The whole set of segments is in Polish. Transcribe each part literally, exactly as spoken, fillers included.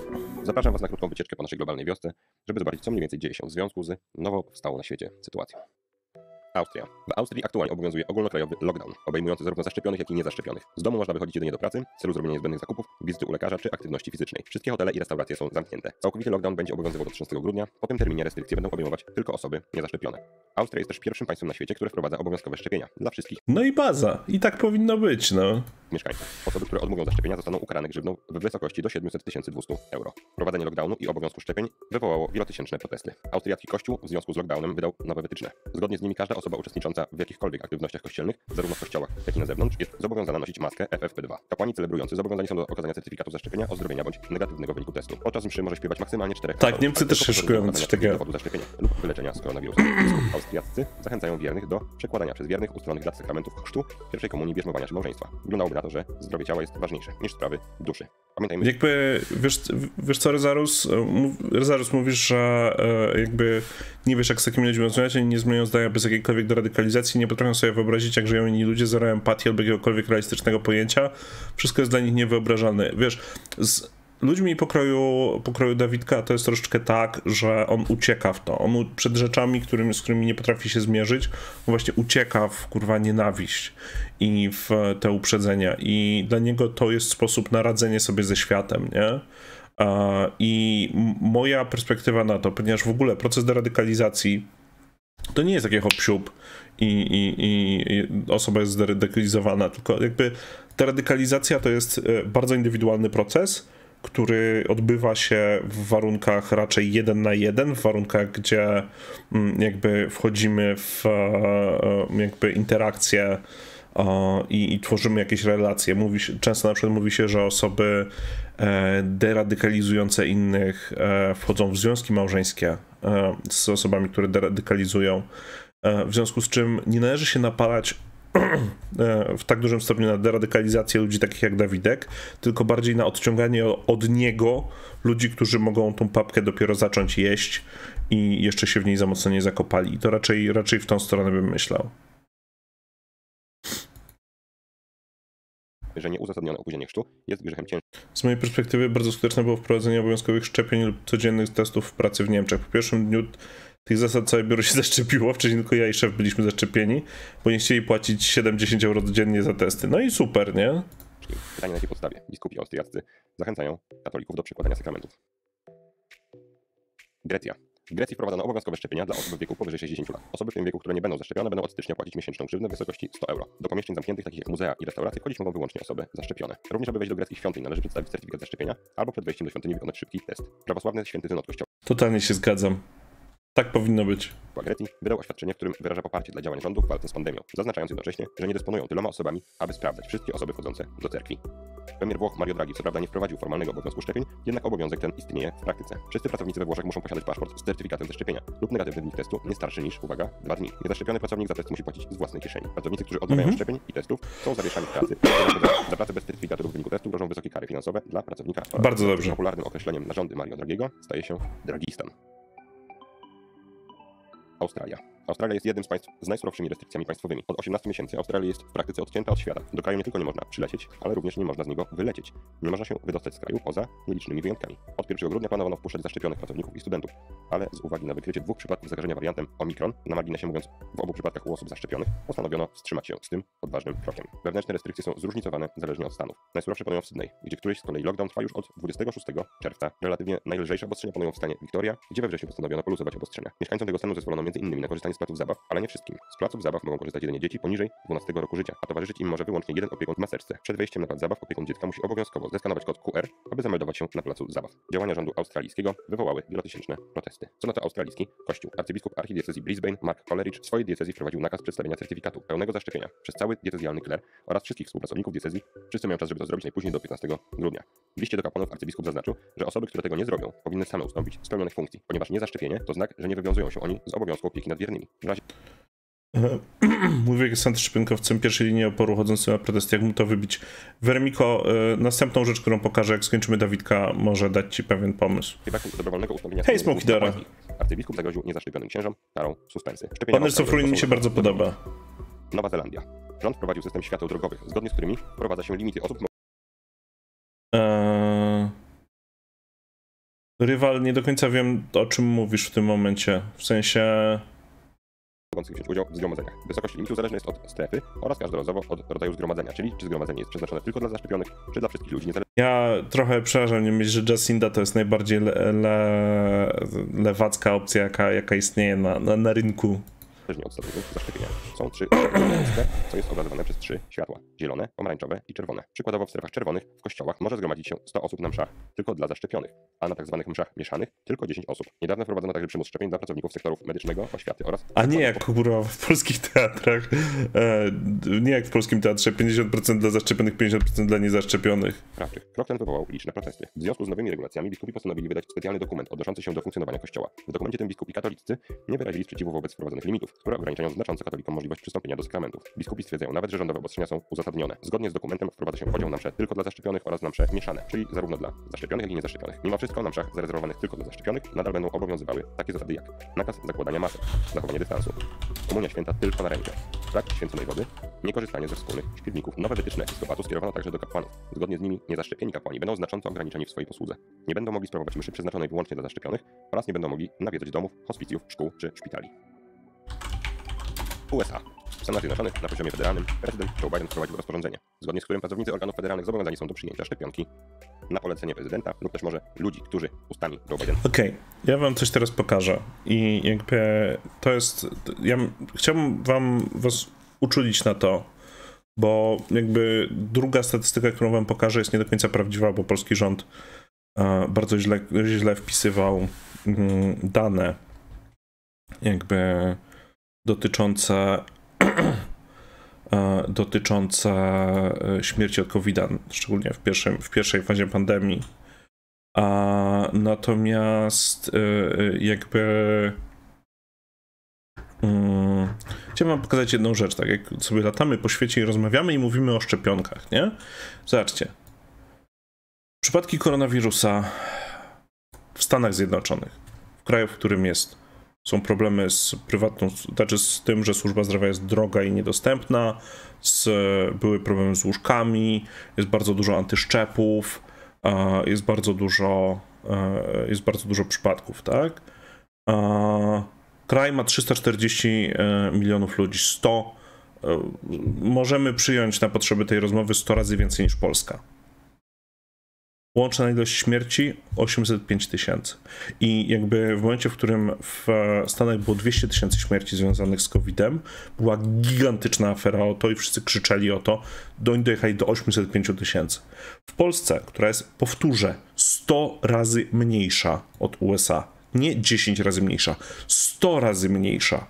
Zapraszam Was na krótką wycieczkę po naszej globalnej wiosce, żeby zobaczyć, co mniej więcej dzieje się w związku z nowo powstałą na świecie sytuacją. Austria. W Austrii aktualnie obowiązuje ogólnokrajowy lockdown, obejmujący zarówno zaszczepionych, jak i niezaszczepionych. Z domu można wychodzić jedynie do pracy, w celu zrobienia niezbędnych zakupów, wizyty u lekarza czy aktywności fizycznej. Wszystkie hotele i restauracje są zamknięte. Całkowity lockdown będzie obowiązywał do trzynastego grudnia. Po tym terminie restrykcje będą obejmować tylko osoby niezaszczepione. Austria jest też pierwszym państwem na świecie, które wprowadza obowiązkowe szczepienia dla wszystkich No i baza. I tak powinno być, no. mieszkańców. Osoby, które odmówią zaszczepienia, zostaną ukarane grzywną w wysokości do siedemset tysięcy dwieście euro. Wprowadzenie lockdownu i obowiązku szczepień wywołało wielotysięczne protesty. Austriacki kościół w związku z lockdownem wydał nowe wytyczne. Zgodnie z nimi każda osoba uczestnicząca w jakichkolwiek aktywnościach kościelnych, zarówno w kościołach, jak i na zewnątrz, jest zobowiązana nosić maskę F F P dwa. Kapłani celebrujący zobowiązani są do okazania certyfikatu zaszczepienia, ozdrowienia bądź negatywnego wyniku testu. Podczas mszy może śpiewać maksymalnie czterech Tak, aktorów, Niemcy ale też tylko się po szykują na okazaniu coś takiego. dowodu zaszczepienia lub wyleczenia z koronawirusem. Biskup austriaccy zachęcają wiernych do przekładania przez wiernych ustalonych dat sakramentów chrztu, pierwszej komunii, bierzmowania czy małżeństwa. Wyglądałoby na to, że zdrowie ciała jest ważniejsze niż sprawy duszy. Pamiętajmy, Jakby, wiesz, wiesz co, Rezarus, Rezarus mówisz, że e, jakby nie wiesz, jak z takimi ludźmi rozmawiać, oni nie zmieniają zdania bez jakiejkolwiek deradykalizacji, nie potrafią sobie wyobrazić, jak żyją inni ludzie, zero empatii albo jakiegokolwiek realistycznego pojęcia. Wszystko jest dla nich niewyobrażalne. Wiesz, z ludźmi pokroju, pokroju Dawidka to jest troszeczkę tak, że on ucieka w to. On u- przed rzeczami, którymi, z którymi nie potrafi się zmierzyć, on właśnie ucieka w kurwa nienawiść i w te uprzedzenia. I dla niego to jest sposób na radzenie sobie ze światem, nie? A, I m- moja perspektywa na to, ponieważ w ogóle proces deradykalizacji to nie jest takie hop-siup i, i, i, i osoba jest zderadykalizowana, tylko jakby ta radykalizacja to jest e, bardzo indywidualny proces, który odbywa się w warunkach raczej jeden na jeden, w warunkach, gdzie mm, jakby wchodzimy w e, e, jakby interakcje e, i, i tworzymy jakieś relacje. Mówi się, często na przykład mówi się, że osoby e, deradykalizujące innych e, wchodzą w związki małżeńskie e, z osobami, które deradykalizują. E, w związku z czym nie należy się napalać e, w tak dużym stopniu na deradykalizację ludzi takich jak Dawidek, tylko bardziej na odciąganie od niego ludzi, którzy mogą tą papkę dopiero zacząć jeść i jeszcze się w niej za mocno nie zakopali. I to raczej, raczej w tą stronę bym myślał. że nieuzasadnione opóźnienie chrztu jest grzechem ciężkim. Z mojej perspektywy bardzo skuteczne było wprowadzenie obowiązkowych szczepień lub codziennych testów w pracy w Niemczech. Po pierwszym dniu tych zasad całe biuro się zaszczepiło, wcześniej tylko ja i szef byliśmy zaszczepieni, bo nie chcieli płacić siedem do dziesięciu euro dziennie za testy. No i super, nie? Pytanie, na jakiej podstawie biskupi austriaccy zachęcają katolików do przekładania sakramentów. Grecja. W Grecji wprowadzono obowiązkowe szczepienia dla osób w wieku powyżej sześćdziesięciu lat. Osoby w tym wieku, które nie będą zaszczepione, będą od stycznia płacić miesięczną grzywnę w wysokości sto euro. Do pomieszczeń zamkniętych, takich jak muzea i restauracje, wchodzić mogą wyłącznie osoby zaszczepione. Również, aby wejść do greckich świątyń, należy przedstawić certyfikat zaszczepienia albo przed wejściem do świątyni wykonać szybki test. Prawosławny Święty Synod Kościoła Totalnie się zgadzam. Tak powinno być. Grecji wydał oświadczenie, w którym wyraża poparcie dla działań rządu w walce z pandemią, zaznaczając jednocześnie, że nie dysponują tyloma osobami, aby sprawdzać wszystkie osoby wchodzące do cerkwi. Premier Włoch Mario Draghi co prawda nie wprowadził formalnego obowiązku szczepień, jednak obowiązek ten istnieje w praktyce. Wszyscy pracownicy we Włoszech muszą posiadać paszport z certyfikatem zaszczepienia lub negatywny wynik testu nie starszy niż, uwaga, dwa dni. Niezaszczepiony pracownik za test musi płacić z własnej kieszeni. Pracownicy, którzy odmawiają Mhm. szczepień i testów, są zawieszani w pracy. Za pracę bez certyfikatu lub wyniku testu grożą wysokie kary finansowe dla pracownika. Bardzo dobrze. Popularnym określeniem narządy Mario Draghiego staje się Dragistan. Australia. Australia jest jednym z państw z najsurowszymi restrykcjami państwowymi. Od osiemnastu miesięcy Australia jest w praktyce odcięta od świata. Do kraju nie tylko nie można przylecieć, ale również nie można z niego wylecieć. Nie można się wydostać z kraju poza nielicznymi wyjątkami. Od pierwszego grudnia planowano wpuszczać zaszczepionych pracowników i studentów, ale z uwagi na wykrycie dwóch przypadków zakażenia wariantem Omikron, na marginesie mówiąc, w obu przypadkach u osób zaszczepionych, postanowiono wstrzymać się z tym odważnym krokiem. Wewnętrzne restrykcje są zróżnicowane zależnie od stanów. Najsurowsze panują w Sydney, gdzie któryś z kolei lockdown trwa już od dwudziestego szóstego czerwca. Relatywnie najlżejsze obostrzenia panują w stanie Victoria, gdzie we wrześniu postanowiono poluzować obostrzenia. Mieszkańcom tego stanu zezwolono między innymi na korzystanie z placów zabaw, ale nie wszystkim. Z placów zabaw mogą korzystać jedynie dzieci poniżej dwunastego roku życia, a towarzyszyć im może wyłącznie jeden opiekun w maseczce. Przed wejściem na plac zabaw opiekun dziecka musi obowiązkowo zeskanować kod Q R, aby zameldować się na placu zabaw. Działania rządu australijskiego wywołały wielotysięczne protesty. Co na to australijski kościół? Arcybiskup archidiecezji Brisbane Mark Coleridge w swojej diecezji wprowadził nakaz przedstawienia certyfikatu pełnego zaszczepienia przez cały diecezjalny kler oraz wszystkich współpracowników diecezji. Wszyscy mają czas, żeby to zrobić najpóźniej do piętnastego grudnia. W liście do kapłanów arcybiskup zaznaczył, że osoby, które tego nie zrobią, powinny same ustąpić z pełnionych funkcji, ponieważ niezaszczepienie to znak, że nie wywiązują się oni z obowiązku opieki nad wiernymi. W razie Mówię jak jest szczypienkowcem pierwszej linii oporu chodzącym na protesty, jak mu to wybić. Wermiko, y, następną rzecz, którą pokażę, jak skończymy Dawidka, może dać ci pewien pomysł. braku dobrowolnego ustąpienia Hej, Smokidora. arcybiskup zagroził niezaszczepionym księżom karą suspensy. Pan Sofruin mi się bardzo podoba. Nowa Zelandia. Rząd wprowadził system świateł drogowych, zgodnie z którymi wprowadza się limity osób Eee... Rywal, nie do końca wiem, o czym mówisz w tym momencie. W sensie... mogących wziąć udział w zgromadzeniach. Wysokość limitu zależna jest od strefy oraz każdorazowo od rodzaju zgromadzenia, czyli czy zgromadzenie jest przeznaczone tylko dla zaszczepionych, czy dla wszystkich ludzi, niezależnie Ja trochę przerażam mnie myśl, że Jacinda to jest najbardziej le, le, lewacka opcja, jaka, jaka istnieje na, na, na rynku. od statusów zaszczepienia. Są trzy ostre, co jest obrazowane przez trzy światła. Zielone, pomarańczowe i czerwone. Przykładowo w strefach czerwonych w kościołach może zgromadzić się sto osób na mszach, tylko dla zaszczepionych, a na tzw. mszach mieszanych tylko dziesięć osób. Niedawno wprowadzono także przymus szczepień dla pracowników sektorów medycznego, oświaty oraz... A nie jak kurwa w polskich teatrach, e, nie jak w polskim teatrze, pięćdziesiąt procent dla zaszczepionych, pięćdziesiąt procent dla niezaszczepionych. Sprawczych. Krok ten wywołał liczne protesty. W związku z nowymi regulacjami biskupi postanowili wydać specjalny dokument odnoszący się do funkcjonowania kościoła. W dokumencie tym biskupi katolicy nie wyrazili sprzeciwu wobec wprowadzonych limitów, które ograniczają znacząco katolikom możliwość przystąpienia do sakramentów. Biskupi stwierdzają nawet, że rządowe obostrzenia są uzasadnione. Zgodnie z dokumentem wprowadza się podział na msze tylko dla zaszczepionych oraz na msze mieszane, czyli zarówno dla zaszczepionych, jak i niezaszczepionych. Mimo wszystko na mszach zarezerwowanych tylko dla zaszczepionych nadal będą obowiązywały takie zasady jak nakaz zakładania masek, zachowanie dystansu, komunia święta tylko na rękę, brak święconej wody, niekorzystanie ze wspólnych śpiewników. Nowe wytyczne episkopatu skierowano także do kapłanów. Zgodnie z nimi niezaszczepieni kapłani będą znacząco ograniczeni w swojej posłudze. Nie będą mogli sprawować mszy przeznaczonej wyłącznie dla zaszczepionych oraz nie będą mogli nawiedzać domów, hospicjów, szkół czy szpitali. U S A. W Stanach Zjednoczonych na poziomie federalnym prezydent Joe Biden wprowadził rozporządzenie, zgodnie z którym pracownicy organów federalnych zobowiązani są do przyjęcia szczepionki na polecenie prezydenta lub też może ludzi, którzy ustami Joe Biden. Okej, okay. Ja wam coś teraz pokażę i jakby to jest... Ja chciałbym wam was uczulić na to, bo jakby druga statystyka, którą wam pokażę, jest nie do końca prawdziwa, bo polski rząd uh, bardzo źle, źle wpisywał um, dane jakby dotyczące dotyczące śmierci od kowida, szczególnie w, pierwszym, w pierwszej fazie pandemii. A natomiast jakby um, chciałem wam pokazać jedną rzecz, tak jak sobie latamy po świecie i rozmawiamy i mówimy o szczepionkach, nie? Zobaczcie. Przypadki koronawirusa w Stanach Zjednoczonych, w kraju, w którym jest są problemy z prywatną, znaczy z tym, że służba zdrowia jest droga i niedostępna, z, były problemy z łóżkami, jest bardzo dużo antyszczepów, jest bardzo dużo, jest bardzo dużo przypadków, tak? Kraj ma trzysta czterdzieści milionów ludzi, sto, możemy przyjąć na potrzeby tej rozmowy sto razy więcej niż Polska. Łączna ilość śmierci osiemset pięć tysięcy. I jakby w momencie, w którym w Stanach było dwieście tysięcy śmierci związanych z kowidem, była gigantyczna afera o to i wszyscy krzyczeli o to, do oni dojechali do osiemset pięć tysięcy. W Polsce, która jest, powtórzę, sto razy mniejsza od U S A, nie dziesięć razy mniejsza, sto razy mniejsza.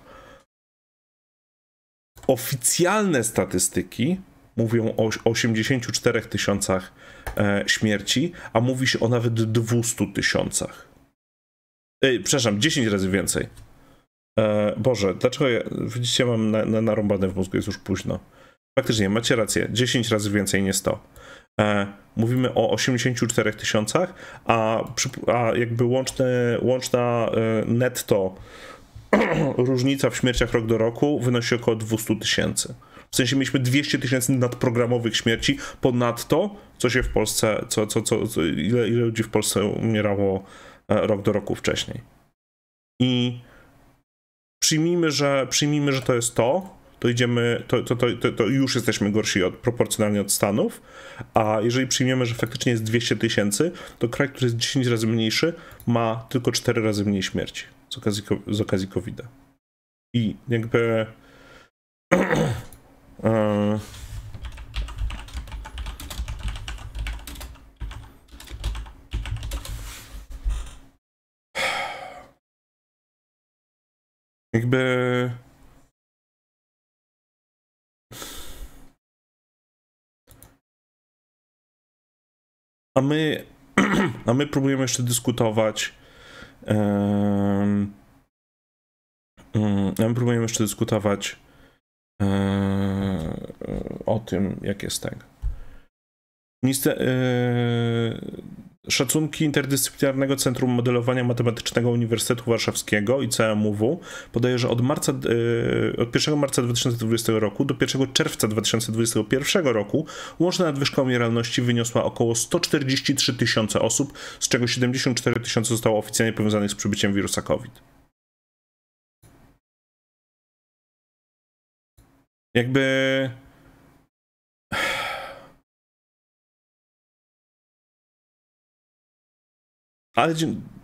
Oficjalne statystyki mówią o osiemdziesięciu czterech tysiącach e, śmierci, a mówi się o nawet dwustu tysiącach. E, przepraszam, dziesięć razy więcej. E, Boże, dlaczego ja, widzicie, mam na, na, narąbane w mózgu, jest już późno. Faktycznie, macie rację, dziesięć razy więcej, nie sto. E, mówimy o osiemdziesięciu czterech tysiącach, a, a jakby łączne, łączna e, netto różnica w śmierciach rok do roku wynosi około dwieście tysięcy. W sensie mieliśmy dwieście tysięcy nadprogramowych śmierci ponadto, co się w Polsce, co, co, co, co ile, ile ludzi w Polsce umierało rok do roku wcześniej. I przyjmijmy, że, przyjmijmy, że to jest to, to idziemy, to, to, to, to, to już jesteśmy gorsi od, proporcjonalnie od Stanów, a jeżeli przyjmiemy, że faktycznie jest dwieście tysięcy, to kraj, który jest dziesięć razy mniejszy, ma tylko cztery razy mniej śmierci z okazji, z okazji kowida. I jakby Uh, jakby a my a my próbujemy jeszcze dyskutować um, um, a my próbujemy jeszcze dyskutować o tym, jak jest tak. Niestety, Szacunki Interdyscyplinarnego Centrum Modelowania Matematycznego Uniwersytetu Warszawskiego i C M U W podaje, że od, marca, od pierwszego marca dwa tysiące dwudziestego roku do pierwszego czerwca dwa tysiące dwudziestego pierwszego roku łączna nadwyżka umieralności wyniosła około sto czterdzieści trzy tysiące osób, z czego siedemdziesiąt cztery tysiące zostało oficjalnie powiązanych z przybyciem wirusa COVID. Jakby... Ale...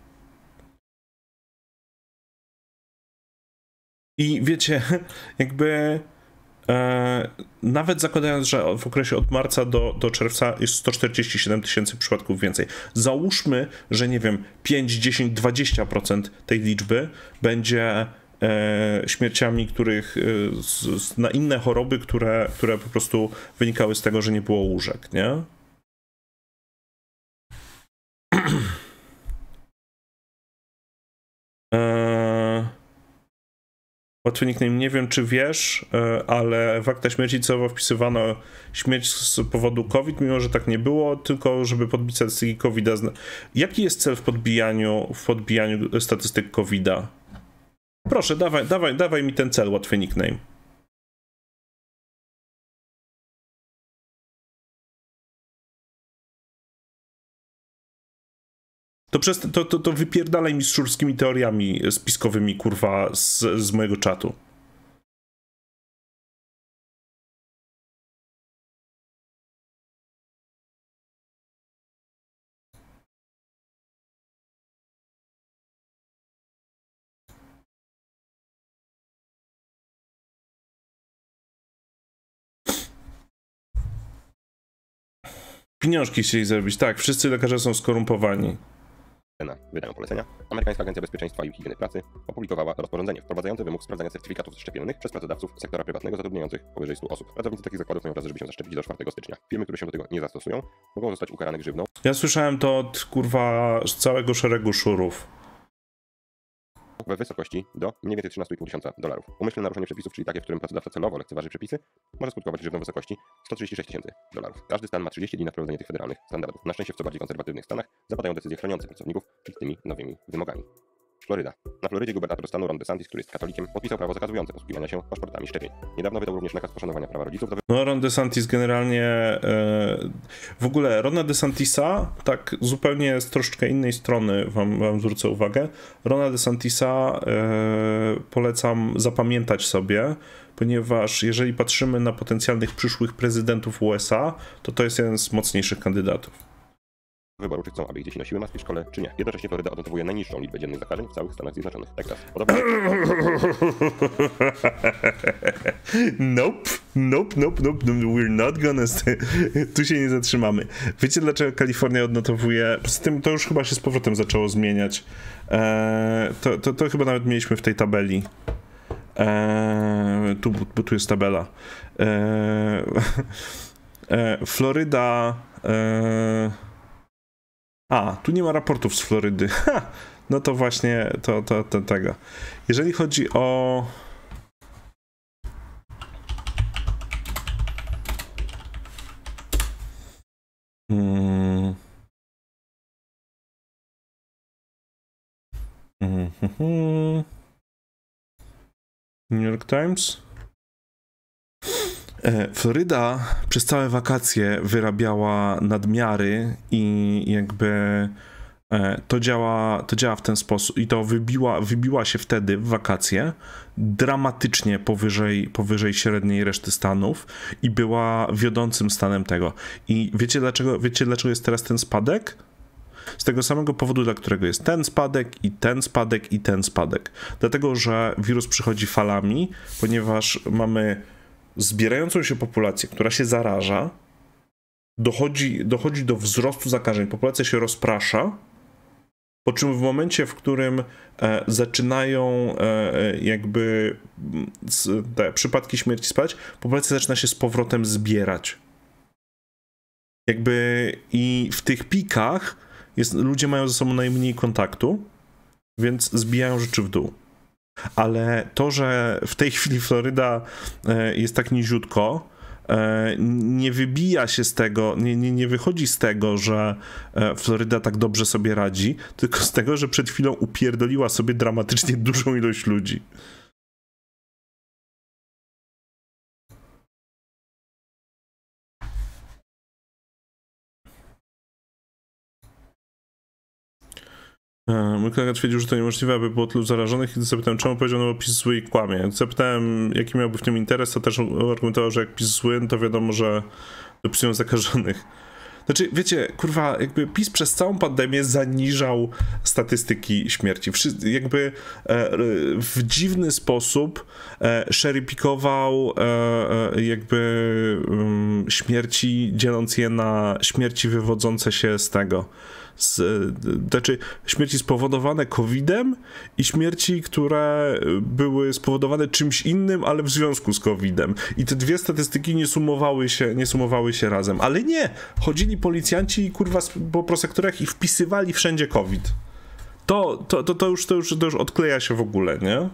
I wiecie, jakby e, nawet zakładając, że w okresie od marca do, do czerwca jest sto czterdzieści siedem tysięcy przypadków więcej. Załóżmy, że nie wiem, pięć, dziesięć, dwadzieścia procent tej liczby będzie e, śmierciami, których e, z, z, na inne choroby, które, które po prostu wynikały z tego, że nie było łóżek, nie? Łatwy nickname, nie wiem czy wiesz, ale w akta śmierci celowo wpisywano śmierć z powodu COVID, mimo że tak nie było, tylko żeby podbić statystyki kowida. Jaki jest cel w podbijaniu, w podbijaniu statystyk kowida? Proszę, dawaj, dawaj, dawaj mi ten cel, łatwy nickname. To, przez, to, to, to wypierdalaj mi z szurskimi teoriami spiskowymi, kurwa, z, z mojego czatu. Pieniążki chcieli zrobić. Tak, wszyscy lekarze są skorumpowani. Wydają polecenia. Amerykańska Agencja Bezpieczeństwa i Higieny Pracy opublikowała rozporządzenie wprowadzające wymóg sprawdzania certyfikatów szczepiennych przez pracodawców sektora prywatnego zatrudniających powyżej stu osób. Pracownicy takich zakładów mają radzę, żeby się zaszczepić do czwartego stycznia. Firmy, które się do tego nie zastosują, mogą zostać ukarane grzywną. Ja słyszałem to od, kurwa, z całego szeregu szurów. We wysokości do mniej więcej trzynaście i pół tysiąca dolarów. Umyślne naruszenie przepisów, czyli takie, w którym pracodawca celowo lekceważy przepisy, może skutkować grzywną w wysokości sto trzydzieści sześć tysięcy dolarów. Każdy stan ma trzydzieści dni na wprowadzenie tych federalnych standardów. Na szczęście w co bardziej konserwatywnych stanach zapadają decyzje chroniące pracowników przed tymi nowymi wymogami. Floryda. Na Florydzie gubernator stanu Ron DeSantis, który jest katolikiem, podpisał prawo zakazujące posługiwania się paszportami szczepień. Niedawno wydał również nakaz poszanowania prawa rodziców do... No Ron DeSantis generalnie... E, w ogóle Rona DeSantisa, tak zupełnie z troszeczkę innej strony wam, wam zwrócę uwagę. Rona DeSantisa e, polecam zapamiętać sobie, ponieważ jeżeli patrzymy na potencjalnych przyszłych prezydentów U S A, to to jest jeden z mocniejszych kandydatów. Wyboru, czy chcą, aby ich dzieci nosiły maski w szkole, czy nie. Jednocześnie Floryda odnotowuje najniższą liczbę dziennych zakażeń w całych Stanach Zjednoczonych. Texas. Podobnie... Nope, nope, nope, nope, we're not gonna stay. Tu się nie zatrzymamy. Wiecie, dlaczego Kalifornia odnotowuje... Z tym to już chyba się z powrotem zaczęło zmieniać. Eee, to, to, to chyba nawet mieliśmy w tej tabeli. Eee, tu, bo tu jest tabela. Eee, eee, Floryda... Eee, A, tu nie ma raportów z Florydy. Ha! No to właśnie to, to, to tego. Jeżeli chodzi o... Hmm. Hmm. New York Times. Floryda przez całe wakacje wyrabiała nadmiary i jakby to działa, to działa w ten sposób i to wybiła, wybiła się wtedy w wakacje dramatycznie powyżej, powyżej średniej reszty stanów i była wiodącym stanem tego. I wiecie dlaczego, wiecie dlaczego jest teraz ten spadek? Z tego samego powodu, dla którego jest ten spadek i ten spadek i ten spadek. Dlatego, że wirus przychodzi falami, ponieważ mamy zbierającą się populację, która się zaraża, dochodzi, dochodzi do wzrostu zakażeń, populacja się rozprasza, po czym w momencie, w którym e, zaczynają e, jakby z, te przypadki śmierci spadać, populacja zaczyna się z powrotem zbierać. Jakby i w tych pikach jest, ludzie mają ze sobą najmniej kontaktu, więc zbijają rzeczy w dół. Ale to, że w tej chwili Floryda jest tak niziutko, nie wybija się z tego, nie, nie, nie wychodzi z tego, że Floryda tak dobrze sobie radzi, tylko z tego, że przed chwilą upierdoliła sobie dramatycznie dużą ilość ludzi. Mój kolega twierdził, że to niemożliwe, aby było tylu zarażonych, i gdy zapytałem, czemu powiedział, no bo PiS zły i kłamie. Jak zapytałem, jaki miałby w tym interes, to też argumentował, że jak PiS zły, no to wiadomo, że dopisują zakażonych. Znaczy, wiecie, kurwa, jakby PiS przez całą pandemię zaniżał statystyki śmierci. Wszy- jakby e, w dziwny sposób e, cherry-pickował e, jakby um, śmierci, dzieląc je na śmierci wywodzące się z tego. Z, znaczy śmierci spowodowane kowidem i śmierci, które były spowodowane czymś innym, ale w związku z kowidem. I te dwie statystyki nie sumowały się, nie sumowały się razem. Ale nie! Chodzili policjanci i kurwa po prosektorach i wpisywali wszędzie COVID. To, to, to, to, już, to, już, to już odkleja się w ogóle, nie?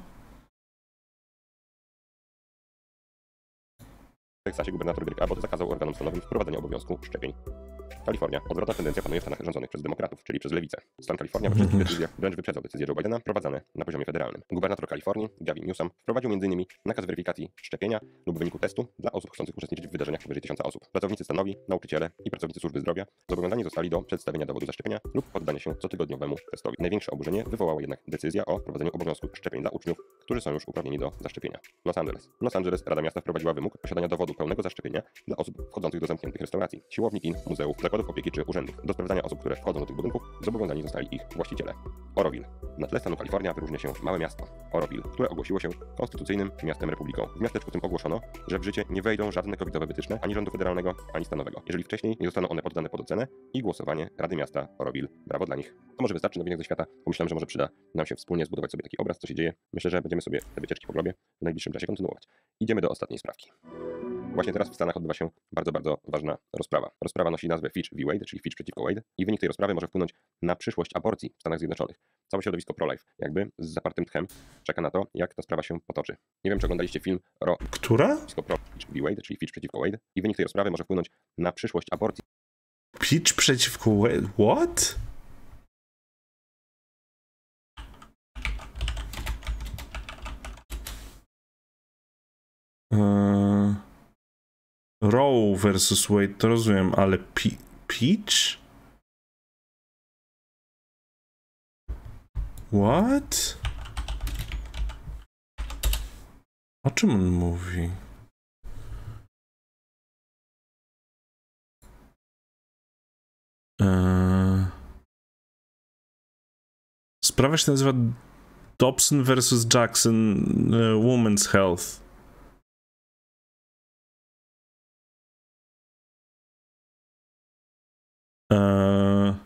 W Teksasie gubernator Greg Abbott zakazał organom stanowym wprowadzenia obowiązku szczepień. Kalifornia. Odwrotna tendencja panuje w Stanach rządzonych przez demokratów, czyli przez lewicę. Stan Kalifornia we wszystkich decyzjach wręcz wyprzedzał decyzje Joe Bidena prowadzone na poziomie federalnym. Gubernator Kalifornii, Gavin Newsom, wprowadził m.in. nakaz weryfikacji szczepienia lub wyniku testu dla osób chcących uczestniczyć w wydarzeniach powyżej tysiąca osób. Pracownicy stanowi, nauczyciele i pracownicy służby zdrowia zobowiązani zostali do przedstawienia dowodu zaszczepienia lub poddania się cotygodniowemu testowi. Największe oburzenie wywołała jednak decyzja o wprowadzeniu obowiązku szczepień dla uczniów, którzy są już uprawnieni do zaszczepienia. Los Angeles. Los Angeles Rada Miasta wprowadziła wymóg posiadania dowodu pełnego zaszczepienia dla osób wchodzących do zamkniętych restauracji, siłowni, kin, muzeów, zakładów opieki czy urzędów. Do sprawdzania osób, które wchodzą do tych budynków, zobowiązani zostali ich właściciele. Oroville. Na tle stanu Kalifornia wyróżnia się małe miasto Oroville, które ogłosiło się konstytucyjnym miastem republiką. W miasteczku tym ogłoszono, że w życie nie wejdą żadne covidowe wytyczne ani rządu federalnego, ani stanowego, jeżeli wcześniej nie zostaną one poddane pod ocenę i głosowanie Rady Miasta Oroville. Brawo dla nich. To może wystarczy nowiniach ze świata. Pomyślałem, że może przyda nam się wspólnie zbudować sobie taki obraz, co się dzieje. Myślę, że będziemy sobie te wycieczki po globie w najbliższym czasie kontynuować. Idziemy do ostatniej sprawki. Właśnie teraz w Stanach odbywa się bardzo, bardzo ważna rozprawa. Rozprawa nosi nazwę Fitch v. Wade, czyli Fitch przeciwko Wade, i wynik tej rozprawy może wpłynąć na przyszłość aborcji w Stanach Zjednoczonych. Całe środowisko pro-life jakby z zapartym tchem czeka na to, jak ta sprawa się potoczy. Nie wiem, czy oglądaliście film Ro... Która? Pro Fitch v. Wade, czyli Fitch przeciwko Wade, i wynik tej rozprawy może wpłynąć na przyszłość aborcji. Fitch przeciwko Wade? What? Uh... Roe versus Wade, to rozumiem, ale Pe Peach? What? O czym on mówi? Eee... Sprawa się nazywa Dobson versus Jackson uh, Women's Health. Eee...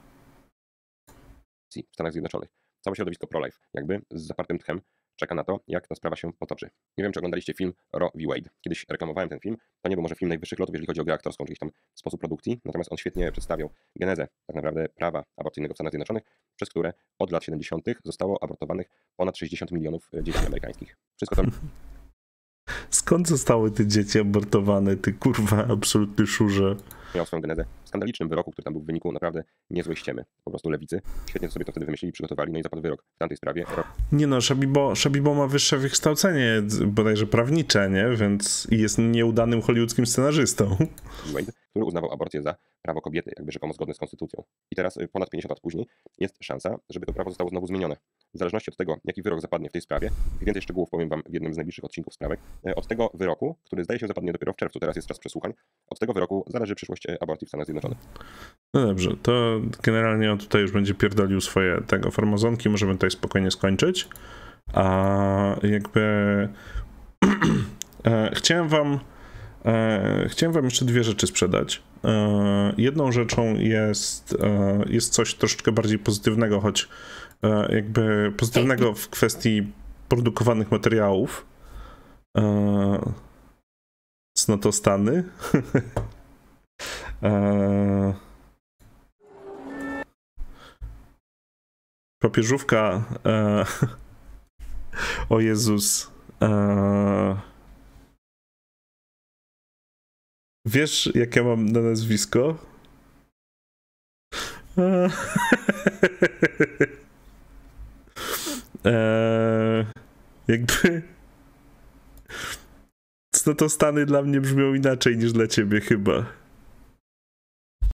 w Stanach Zjednoczonych. Całe środowisko pro-life jakby z zapartym tchem czeka na to, jak ta sprawa się potoczy. Nie wiem, czy oglądaliście film Roe v. Wade. Kiedyś reklamowałem ten film. To nie był może film najwyższych lotów, jeżeli chodzi o grę aktorską, czy jakiś tam sposób produkcji, natomiast on świetnie przedstawiał genezę tak naprawdę prawa aborcyjnego w Stanach Zjednoczonych, przez które od lat siedemdziesiątych zostało abortowanych ponad sześćdziesiąt milionów dzieci amerykańskich. Wszystko to... Skąd zostały te dzieci abortowane, ty kurwa absolutny szurze? Miał swoją genezę w skandalicznym wyroku, który tam był w wyniku naprawdę niezłej ściemy. Po prostu lewicy. Świetnie sobie to wtedy wymyślili, przygotowali, no i zapadł wyrok w tamtej sprawie. Nie no, Szabibo, Szabibo ma wyższe wykształcenie, bodajże prawnicze, nie? Więc jest nieudanym hollywoodzkim scenarzystą. Wade, który uznawał aborcję za prawo kobiety, jakby rzekomo zgodne z konstytucją. I teraz, ponad pięćdziesiąt lat później, jest szansa, żeby to prawo zostało znowu zmienione. W zależności od tego, jaki wyrok zapadnie w tej sprawie, więcej szczegółów powiem wam w jednym z najbliższych odcinków sprawek, od tego wyroku, który zdaje się zapadnie dopiero w czerwcu, teraz jest czas przesłuchań, od tego wyroku zależy przyszłość aborcji w Stanach Zjednoczonych. No dobrze, to generalnie on tutaj już będzie pierdolił swoje tego farmazonki, możemy tutaj spokojnie skończyć. A jakby e, chciałem wam e, chciałem wam jeszcze dwie rzeczy sprzedać. E, jedną rzeczą jest, e, jest coś troszeczkę bardziej pozytywnego, choć e, jakby pozytywnego w kwestii produkowanych materiałów. E, cnotostany. e, papieżówka e, o Jezus e, Wiesz, jak ja mam na nazwisko? eee, jakby... No to Stany dla mnie brzmią inaczej niż dla ciebie chyba.